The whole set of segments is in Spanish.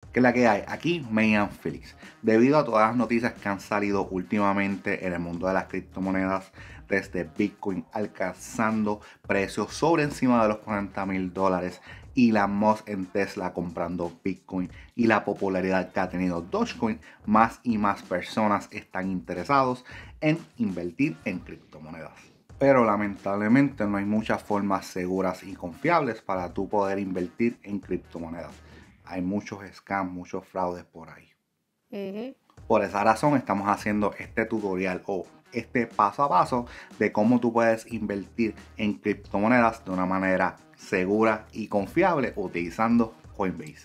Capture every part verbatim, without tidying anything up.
¿Qué es la que hay? Aquí Megan Felix. Debido a todas las noticias que han salido últimamente en el mundo de las criptomonedas, desde Bitcoin alcanzando precios sobre encima de los cuarenta mil dólares, Elon Musk en Tesla comprando Bitcoin y la popularidad que ha tenido Dogecoin, más y más personas están interesados en invertir en criptomonedas. Pero lamentablemente no hay muchas formas seguras y confiables para tú poder invertir en criptomonedas. Hay muchos scams, muchos fraudes por ahí. Uh-huh. Por esa razón estamos haciendo este tutorial o este paso a paso de cómo tú puedes invertir en criptomonedas de una manera segura y confiable utilizando Coinbase.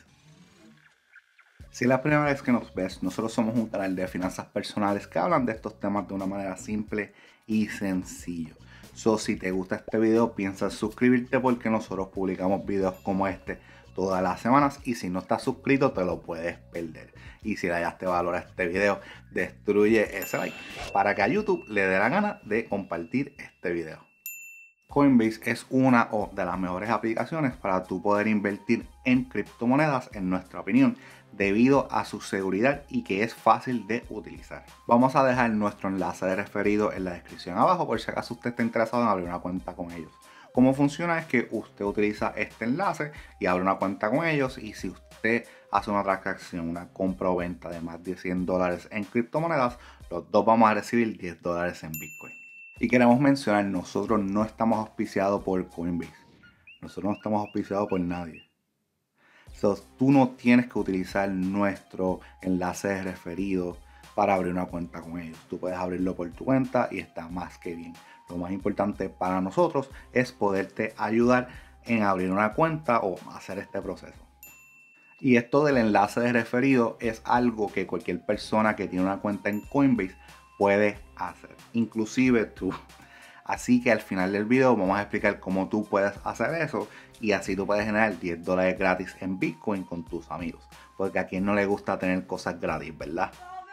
Si es la primera vez que nos ves, nosotros somos un canal de finanzas personales que hablan de estos temas de una manera simple y sencilla. So, si te gusta este video, piensa en suscribirte porque nosotros publicamos videos como este todas las semanas y si no estás suscrito te lo puedes perder. Y si le hallaste valor a este video, destruye ese like para que a YouTube le dé la gana de compartir este video. Coinbase es una de las mejores aplicaciones para tú poder invertir en criptomonedas, en nuestra opinión, debido a su seguridad y que es fácil de utilizar. Vamos a dejar nuestro enlace de referido en la descripción abajo por si acaso usted está interesado en abrir una cuenta con ellos. Cómo funciona es que usted utiliza este enlace y abre una cuenta con ellos, y si usted hace una transacción, una compra o venta de más de cien dólares en criptomonedas, los dos vamos a recibir diez dólares en Bitcoin. Y queremos mencionar, nosotros no estamos auspiciados por Coinbase. Nosotros no estamos auspiciados por nadie. So, tú no tienes que utilizar nuestro enlace de referido para abrir una cuenta con ellos. Tú puedes abrirlo por tu cuenta y está más que bien. Lo más importante para nosotros es poderte ayudar en abrir una cuenta o hacer este proceso. Y esto del enlace de referido es algo que cualquier persona que tiene una cuenta en Coinbase puede hacer, inclusive tú. Así que al final del video vamos a explicar cómo tú puedes hacer eso y así tú puedes generar diez dólares gratis en Bitcoin con tus amigos. Porque a quien no le gusta tener cosas gratis, ¿verdad?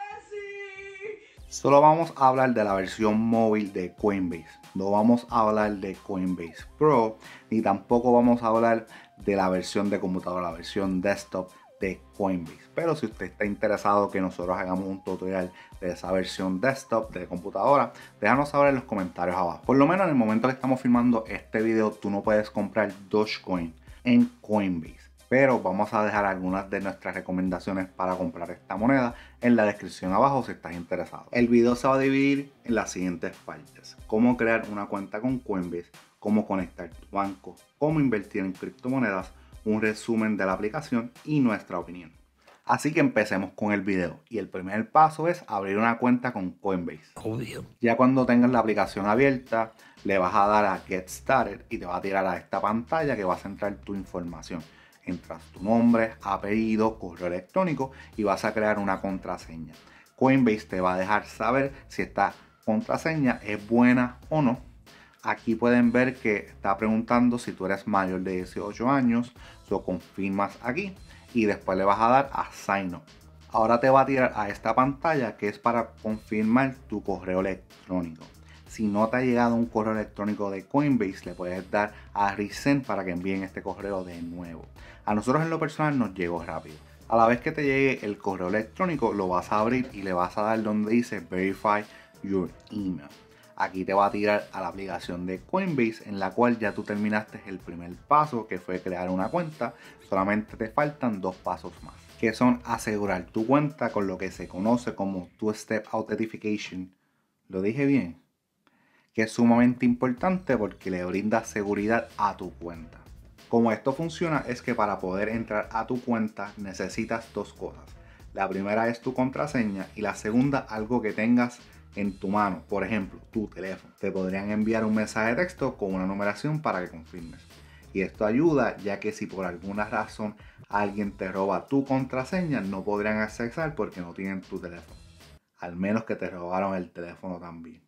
Solo vamos a hablar de la versión móvil de Coinbase. No vamos a hablar de Coinbase Pro, ni tampoco vamos a hablar de la versión de computadora, la versión desktop de Coinbase. Pero si usted está interesado que nosotros hagamos un tutorial de esa versión desktop de computadora, déjanos saber en los comentarios abajo. Por lo menos en el momento que estamos filmando este video, tú no puedes comprar Dogecoin en Coinbase. Pero vamos a dejar algunas de nuestras recomendaciones para comprar esta moneda en la descripción abajo si estás interesado. El video se va a dividir en las siguientes partes: cómo crear una cuenta con Coinbase, cómo conectar tu banco, cómo invertir en criptomonedas, un resumen de la aplicación y nuestra opinión. Así que empecemos con el video, y el primer paso es abrir una cuenta con Coinbase. Obvio. Ya cuando tengas la aplicación abierta, le vas a dar a Get Started y te va a tirar a esta pantalla que va a centrar tu información. Entras tu nombre, apellido, correo electrónico y vas a crear una contraseña. Coinbase te va a dejar saber si esta contraseña es buena o no. Aquí pueden ver que está preguntando si tú eres mayor de dieciocho años. Lo confirmas aquí y después le vas a dar a Sign Up. Ahora te va a tirar a esta pantalla que es para confirmar tu correo electrónico. Si no te ha llegado un correo electrónico de Coinbase, le puedes dar a Resend para que envíen este correo de nuevo. A nosotros en lo personal nos llegó rápido. A la vez que te llegue el correo electrónico, lo vas a abrir y le vas a dar donde dice Verify Your Email. Aquí te va a tirar a la aplicación de Coinbase, en la cual ya tú terminaste el primer paso, que fue crear una cuenta. Solamente te faltan dos pasos más, que son asegurar tu cuenta con lo que se conoce como Two-Step Authentication. ¿Lo dije bien? Que es sumamente importante porque le brinda seguridad a tu cuenta. Como esto funciona es que para poder entrar a tu cuenta necesitas dos cosas. La primera es tu contraseña y la segunda algo que tengas en tu mano, por ejemplo tu teléfono. Te podrían enviar un mensaje de texto con una numeración para que confirmes. Y esto ayuda, ya que si por alguna razón alguien te roba tu contraseña, no podrían accesar porque no tienen tu teléfono, al menos que te robaron el teléfono también.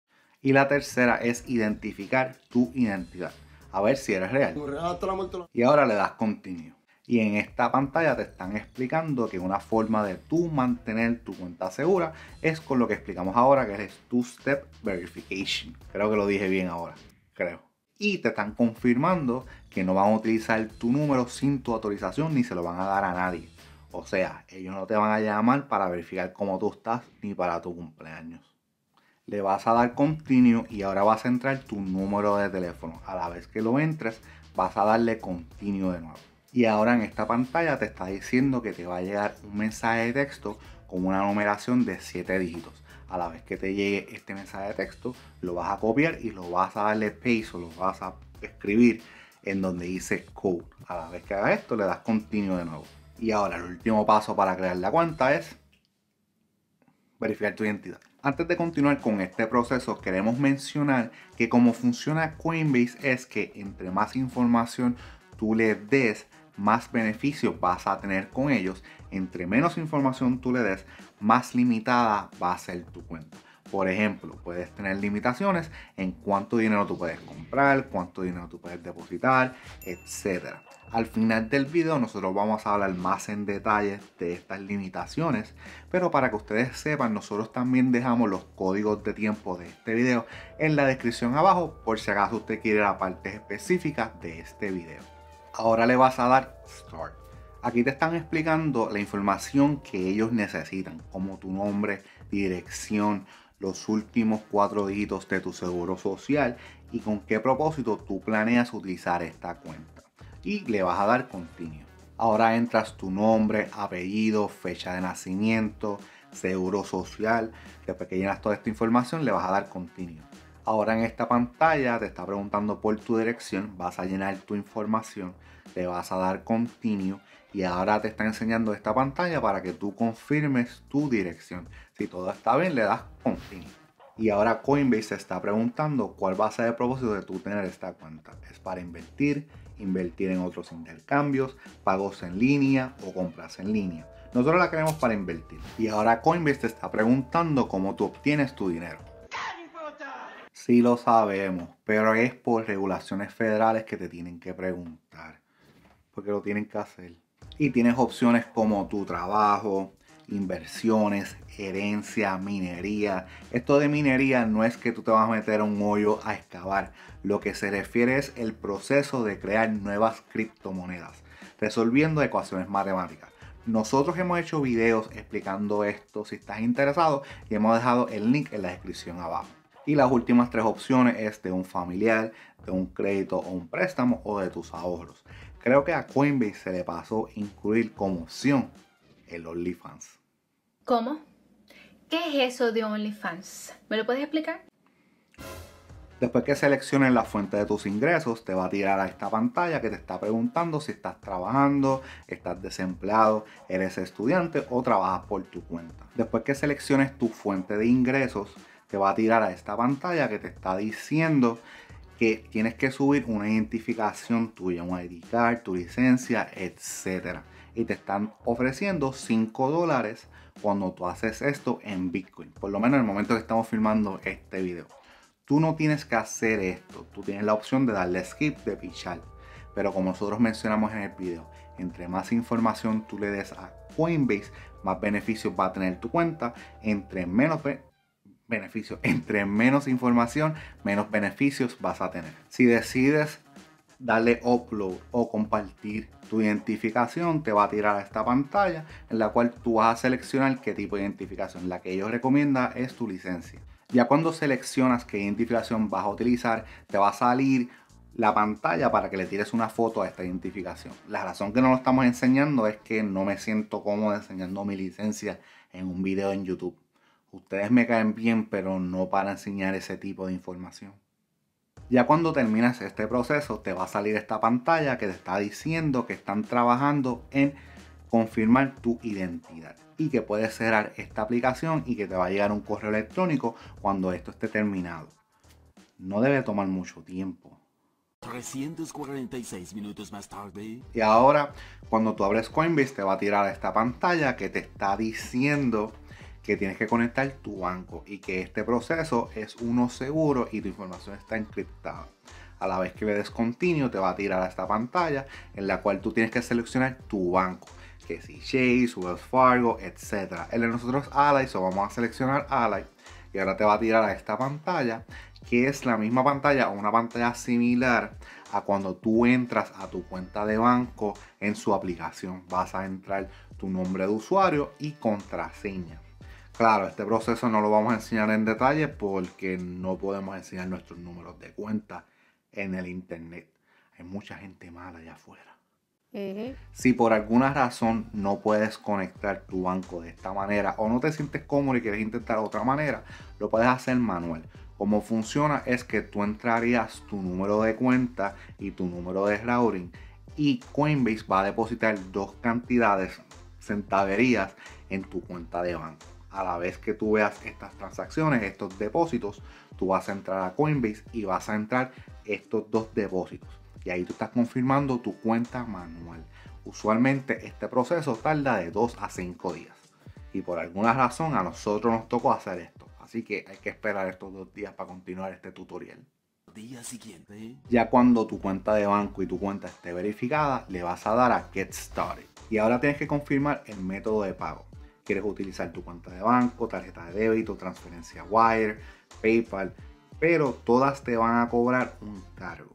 Y la tercera es identificar tu identidad, a ver si eres real. Y ahora le das Continue. Y en esta pantalla te están explicando que una forma de tú mantener tu cuenta segura es con lo que explicamos ahora, que es Two-Step Verification. Creo que lo dije bien ahora, creo. Y te están confirmando que no van a utilizar tu número sin tu autorización ni se lo van a dar a nadie. O sea, ellos no te van a llamar para verificar cómo tú estás ni para tu cumpleaños. Le vas a dar continue y ahora vas a entrar tu número de teléfono. A la vez que lo entres, vas a darle continue de nuevo. Y ahora en esta pantalla te está diciendo que te va a llegar un mensaje de texto con una numeración de siete dígitos. A la vez que te llegue este mensaje de texto, lo vas a copiar y lo vas a darle paste o lo vas a escribir en donde dice code. A la vez que haga esto, le das continue de nuevo. Y ahora el último paso para crear la cuenta es verificar tu identidad. Antes de continuar con este proceso, queremos mencionar que cómo funciona Coinbase es que entre más información tú le des, más beneficios vas a tener con ellos. Entre menos información tú le des, más limitada va a ser tu cuenta. Por ejemplo, puedes tener limitaciones en cuánto dinero tú puedes comprar, cuánto dinero tú puedes depositar, etcétera. Al final del video nosotros vamos a hablar más en detalle de estas limitaciones, pero para que ustedes sepan, nosotros también dejamos los códigos de tiempo de este video en la descripción abajo por si acaso usted quiere la parte específica de este video. Ahora le vas a dar Start. Aquí te están explicando la información que ellos necesitan, como tu nombre, dirección, los últimos cuatro dígitos de tu seguro social y con qué propósito tú planeas utilizar esta cuenta. Y le vas a dar Continue. Ahora entras tu nombre, apellido, fecha de nacimiento, seguro social. Después que llenas toda esta información, le vas a dar Continue. Ahora en esta pantalla te está preguntando por tu dirección, vas a llenar tu información, le vas a dar Continue y ahora te está enseñando esta pantalla para que tú confirmes tu dirección. Si todo está bien, le das Continue. Y ahora Coinbase se está preguntando cuál va a ser el propósito de tú tener esta cuenta. ¿Es para invertir, invertir en otros intercambios, pagos en línea o compras en línea? Nosotros la queremos para invertir. Y ahora Coinbase te está preguntando cómo tú obtienes tu dinero. Sí lo sabemos, pero es por regulaciones federales que te tienen que preguntar. Porque lo tienen que hacer. Y tienes opciones como tu trabajo, inversiones, herencia, minería. Esto de minería no es que tú te vas a meter a un hoyo a excavar. Lo que se refiere es el proceso de crear nuevas criptomonedas, resolviendo ecuaciones matemáticas. Nosotros hemos hecho videos explicando esto si estás interesado y hemos dejado el link en la descripción abajo. Y las últimas tres opciones es de un familiar, de un crédito o un préstamo o de tus ahorros. Creo que a Coinbase se le pasó incluir como opción el OnlyFans. ¿Cómo? ¿Qué es eso de OnlyFans? ¿Me lo puedes explicar? Después que selecciones la fuente de tus ingresos, te va a tirar a esta pantalla que te está preguntando si estás trabajando, estás desempleado, eres estudiante o trabajas por tu cuenta. Después que selecciones tu fuente de ingresos, te va a tirar a esta pantalla que te está diciendo que tienes que subir una identificación tuya, un I D card, tu licencia, etcétera. Y te están ofreciendo cinco dólares cuando tú haces esto en Bitcoin. Por lo menos en el momento que estamos filmando este video. Tú no tienes que hacer esto. Tú tienes la opción de darle skip, de pichar. Pero como nosotros mencionamos en el video, entre más información tú le des a Coinbase, más beneficios va a tener tu cuenta. Entre menos beneficios, entre menos información, menos beneficios vas a tener. Si decides darle upload o compartir tu identificación, te va a tirar a esta pantalla en la cual tú vas a seleccionar qué tipo de identificación. La que ellos recomiendan es tu licencia. Ya cuando seleccionas qué identificación vas a utilizar, te va a salir la pantalla para que le tires una foto a esta identificación. La razón que no lo estamos enseñando es que no me siento cómodo enseñando mi licencia en un video en YouTube. Ustedes me caen bien, pero no para enseñar ese tipo de información. Ya cuando terminas este proceso, te va a salir esta pantalla que te está diciendo que están trabajando en confirmar tu identidad y que puedes cerrar esta aplicación y que te va a llegar un correo electrónico cuando esto esté terminado. No debe tomar mucho tiempo. trescientos cuarenta y seis minutos más tarde. Y ahora, cuando tú abres Coinbase, te va a tirar a esta pantalla que te está diciendo que tienes que conectar tu banco y que este proceso es uno seguro y tu información está encriptada. A la vez que le des Continue, te va a tirar a esta pantalla en la cual tú tienes que seleccionar tu banco, que si Chase, Wells Fargo, etcétera. El de nosotros Ally, so vamos a seleccionar Ally y ahora te va a tirar a esta pantalla que es la misma pantalla o una pantalla similar a cuando tú entras a tu cuenta de banco en su aplicación. Vas a entrar tu nombre de usuario y contraseña. Claro, este proceso no lo vamos a enseñar en detalle porque no podemos enseñar nuestros números de cuenta en el internet. Hay mucha gente mala allá afuera. Uh-huh. Si por alguna razón no puedes conectar tu banco de esta manera o no te sientes cómodo y quieres intentar otra manera, lo puedes hacer manual. Cómo funciona es que tú entrarías tu número de cuenta y tu número de routing y Coinbase va a depositar dos cantidades, centaverías, en tu cuenta de banco. A la vez que tú veas estas transacciones, estos depósitos, tú vas a entrar a Coinbase y vas a entrar estos dos depósitos. Y ahí tú estás confirmando tu cuenta manual. Usualmente este proceso tarda de dos a cinco días. Y por alguna razón a nosotros nos tocó hacer esto. Así que hay que esperar estos dos días para continuar este tutorial. Día siguiente. Ya cuando tu cuenta de banco y tu cuenta esté verificada, le vas a dar a Get Started. Y ahora tienes que confirmar el método de pago. Quieres utilizar tu cuenta de banco, tarjeta de débito, transferencia Wire, PayPal, pero todas te van a cobrar un cargo.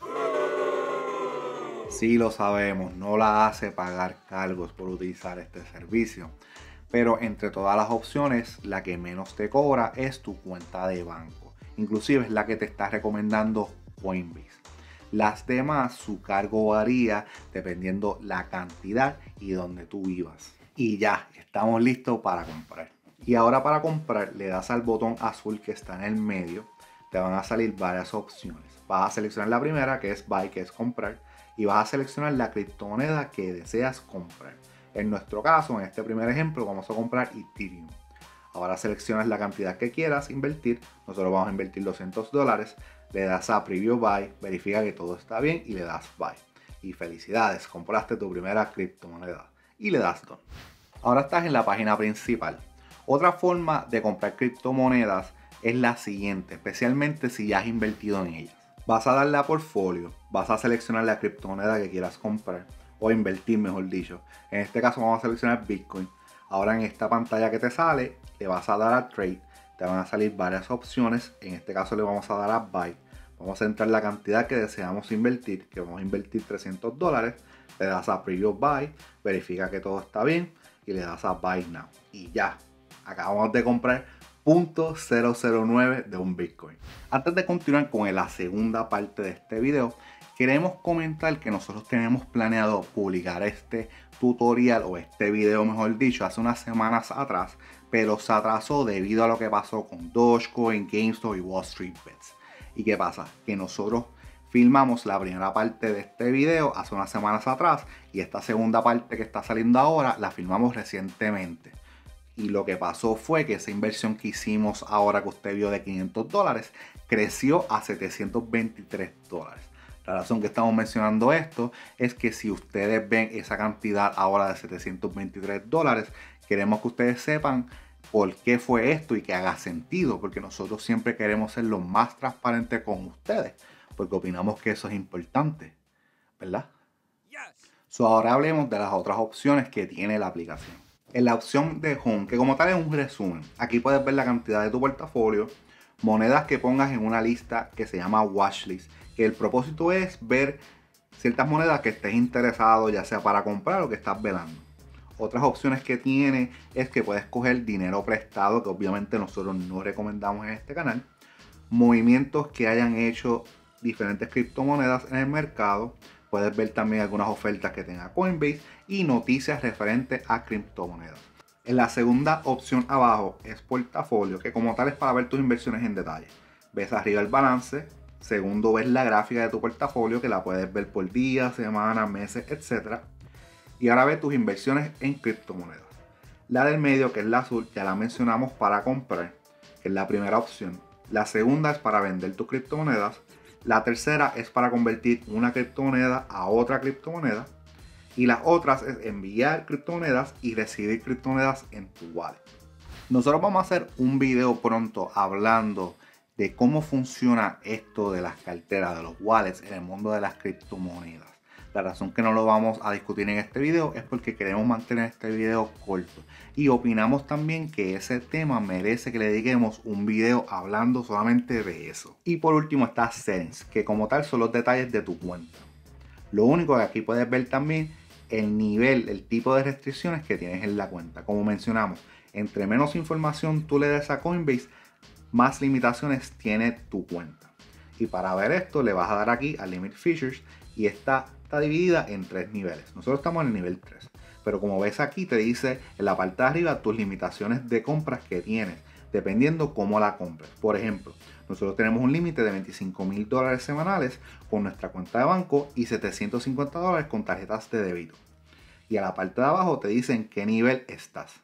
Sí, lo sabemos, no la hace pagar cargos por utilizar este servicio. Pero entre todas las opciones, la que menos te cobra es tu cuenta de banco. Inclusive es la que te está recomendando Coinbase. Las demás, su cargo varía dependiendo la cantidad y donde tú vivas. Y ya, estamos listos para comprar. Y ahora para comprar, le das al botón azul que está en el medio. Te van a salir varias opciones. Vas a seleccionar la primera, que es Buy, que es comprar. Y vas a seleccionar la criptomoneda que deseas comprar. En nuestro caso, en este primer ejemplo, vamos a comprar Ethereum. Ahora seleccionas la cantidad que quieras invertir. Nosotros vamos a invertir doscientos dólares. Le das a Preview Buy, verifica que todo está bien y le das Buy. Y felicidades, compraste tu primera criptomoneda. Y le das Done. Ahora estás en la página principal. Otra forma de comprar criptomonedas es la siguiente, especialmente si ya has invertido en ellas. Vas a darle a portfolio, vas a seleccionar la criptomoneda que quieras comprar o invertir, mejor dicho. En este caso vamos a seleccionar Bitcoin. Ahora en esta pantalla que te sale, le vas a dar a Trade. Te van a salir varias opciones. En este caso le vamos a dar a Buy. Vamos a entrar la cantidad que deseamos invertir, que vamos a invertir trescientos dólares. Le das a Preview Buy, verifica que todo está bien y le das a Buy Now. Y ya, acabamos de comprar cero punto cero cero nueve de un Bitcoin. Antes de continuar con la segunda parte de este video, queremos comentar que nosotros tenemos planeado publicar este tutorial o este video, mejor dicho, hace unas semanas atrás, pero se atrasó debido a lo que pasó con Dogecoin, GameStop y Wall Street Bets. ¿Y qué pasa? Que nosotros filmamos la primera parte de este video hace unas semanas atrás y esta segunda parte que está saliendo ahora la filmamos recientemente. Y lo que pasó fue que esa inversión que hicimos ahora que usted vio de quinientos dólares creció a setecientos veintitrés dólares. La razón que estamos mencionando esto es que si ustedes ven esa cantidad ahora de setecientos veintitrés dólares, queremos que ustedes sepan por qué fue esto y que haga sentido, porque nosotros siempre queremos ser lo más transparentes con ustedes, porque opinamos que eso es importante, ¿verdad? Yes. So, ahora hablemos de las otras opciones que tiene la aplicación. En la opción de Home, que como tal es un resumen, aquí puedes ver la cantidad de tu portafolio, monedas que pongas en una lista que se llama Watchlist, que el propósito es ver ciertas monedas que estés interesado, ya sea para comprar o que estás velando. Otras opciones que tiene es que puedes coger dinero prestado, que obviamente nosotros no recomendamos en este canal. Movimientos que hayan hecho diferentes criptomonedas en el mercado. Puedes ver también algunas ofertas que tenga Coinbase y noticias referentes a criptomonedas. En la segunda opción abajo es portafolio, que como tal es para ver tus inversiones en detalle. Ves arriba el balance. Segundo, ves la gráfica de tu portafolio, que la puedes ver por días, semanas, meses, etcétera. Y ahora ves tus inversiones en criptomonedas. La del medio, que es la azul, ya la mencionamos para comprar, que es la primera opción. La segunda es para vender tus criptomonedas. La tercera es para convertir una criptomoneda a otra criptomoneda. Y las otras es enviar criptomonedas y recibir criptomonedas en tu wallet. Nosotros vamos a hacer un video pronto hablando de cómo funciona esto de las carteras, de los wallets en el mundo de las criptomonedas. La razón que no lo vamos a discutir en este video es porque queremos mantener este video corto y opinamos también que ese tema merece que le dediquemos un video hablando solamente de eso. Y por último está Settings, que como tal son los detalles de tu cuenta. Lo único que aquí puedes ver también el nivel, el tipo de restricciones que tienes en la cuenta. Como mencionamos, entre menos información tú le des a Coinbase, más limitaciones tiene tu cuenta. Y para ver esto le vas a dar aquí a Limit Features y esta está dividida en tres niveles. Nosotros estamos en el nivel tres, pero como ves aquí te dice en la parte de arriba tus limitaciones de compras que tienes, dependiendo cómo la compres. Por ejemplo, nosotros tenemos un límite de veinticinco mil dólares semanales con nuestra cuenta de banco y setecientos cincuenta dólares con tarjetas de débito. Y a la parte de abajo te dicen qué nivel estás.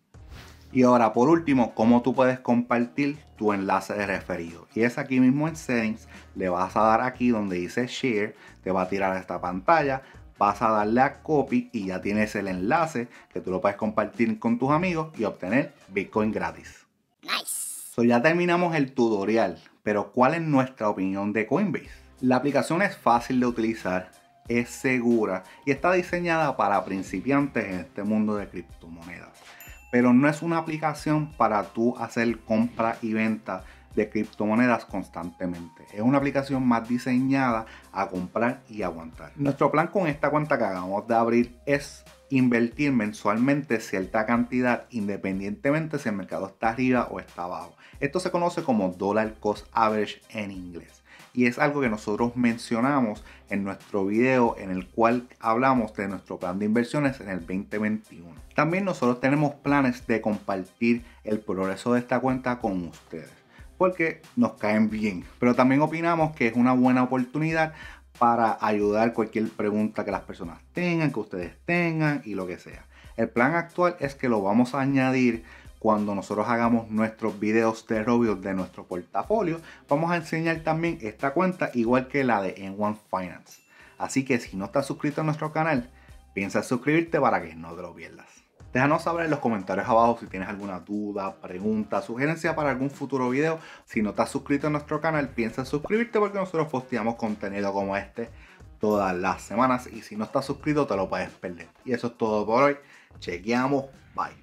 Y ahora por último, cómo tú puedes compartir tu enlace de referido. Y es aquí mismo en Settings, le vas a dar aquí donde dice Share, te va a tirar a esta pantalla, vas a darle a Copy y ya tienes el enlace que tú lo puedes compartir con tus amigos y obtener Bitcoin gratis. Nice. So, ya terminamos el tutorial, pero ¿cuál es nuestra opinión de Coinbase? La aplicación es fácil de utilizar, es segura y está diseñada para principiantes en este mundo de criptomonedas. Pero no es una aplicación para tú hacer compra y venta de criptomonedas constantemente. Es una aplicación más diseñada a comprar y aguantar. Nuestro plan con esta cuenta que acabamos de abrir es invertir mensualmente cierta cantidad independientemente si el mercado está arriba o está abajo. Esto se conoce como Dollar Cost Average en inglés. Y es algo que nosotros mencionamos en nuestro video en el cual hablamos de nuestro plan de inversiones en el veinte veintiuno. También nosotros tenemos planes de compartir el progreso de esta cuenta con ustedes, porque nos caen bien. Pero también opinamos que es una buena oportunidad para ayudar cualquier pregunta que las personas tengan, que ustedes tengan y lo que sea. El plan actual es que lo vamos a añadir cuando nosotros hagamos nuestros videos de review de nuestro portafolio. Vamos a enseñar también esta cuenta igual que la de N uno Finance. Así que si no estás suscrito a nuestro canal, piensa en suscribirte para que no te lo pierdas. Déjanos saber en los comentarios abajo si tienes alguna duda, pregunta, sugerencia para algún futuro video. Si no estás suscrito a nuestro canal, piensa en suscribirte porque nosotros posteamos contenido como este todas las semanas. Y si no estás suscrito, te lo puedes perder. Y eso es todo por hoy. Chequeamos. Bye.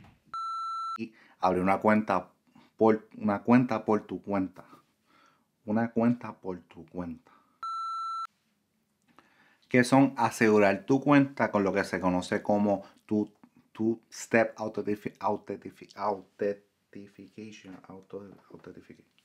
Y abre una cuenta por una cuenta por tu cuenta. Una cuenta por tu cuenta. Que son asegurar tu cuenta con lo que se conoce como tu Two-Step Authentication. Authentication.